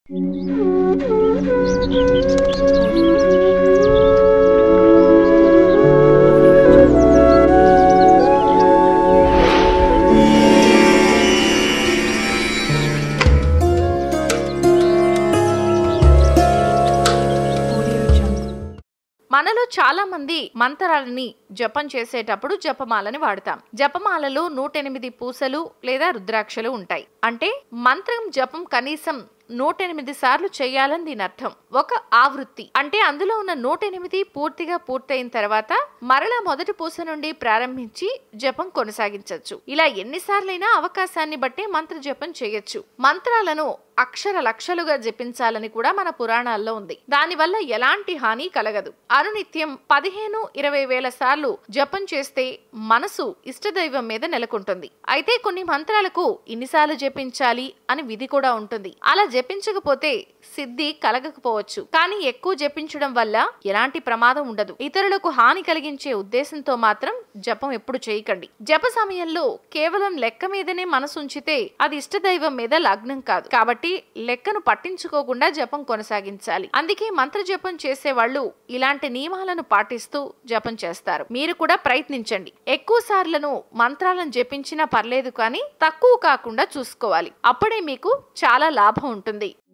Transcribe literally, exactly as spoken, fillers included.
మనలో చాలా మంది మంత్రాలని జపం చేసేటప్పుడు జపమాలని వాడతాం. జపమాలలో నూట ఎనిమిది పూసలు లేదా రుద్రాక్షలు ఉంటాయి. అంటే మంత్రం జపం కనీసం నూట ఎనిమిది సార్లు చేయాలని దీని అర్థం. ఒక ఆవృత్తి అంటే అందులో ఉన్న నూట ఎనిమిది పూర్తిగా పూర్తయిన తర్వాత మరలా మొదటి పూస నుండి ప్రారంభించి జపం కొనసాగించవచ్చు. ఇలా ఎన్నిసార్లైనా అవకాశాన్ని బట్టి మంత్ర జపం చేయొచ్చు. మంత్రాలను అక్షర లక్షలుగా జపించాలని కూడా మన పురాణాల్లో ఉంది. దానివల్ల ఎలాంటి హాని కలగదు. అనునిత్యం పదిహేను ఇరవై వేల సార్లు జపం చేస్తే మనసు ఇష్టదైవం మీద నెలకొంటుంది. అయితే కొన్ని మంత్రాలకు ఇన్నిసార్లు జపించాలి అని విధి కూడా ఉంటుంది. అలా జపించకపోతే సిద్ధి కలగకపోవచ్చు. కానీ ఎక్కువ జపించడం వల్ల ఎలాంటి ప్రమాదం ఉండదు. ఇతరులకు హాని కలిగించే ఉద్దేశంతో మాత్రం జపం ఎప్పుడు చేయకండి. జప సమయంలో కేవలం లెక్క మీదనే మనసు ఉంచితే అది ఇష్టదైవం మీద లగ్నం కాదు. కాబట్టి లెక్కను పట్టించుకోకుండా జపం కొనసాగించాలి. అందుకే మంత్ర జపం చేసే వాళ్ళు ఇలాంటి నియమాలను పాటిస్తూ జపం చేస్తారు. మీరు కూడా ప్రయత్నించండి. ఎక్కువ సార్లను మంత్రాలను జపించినా పర్లేదు, కానీ తక్కువ కాకుండా చూసుకోవాలి. అప్పుడే మీకు చాలా లాభం ఉంటుంది.